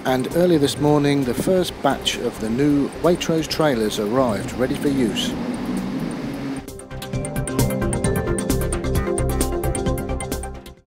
And early this morning the first batch of the new Waitrose trailers arrived ready for use.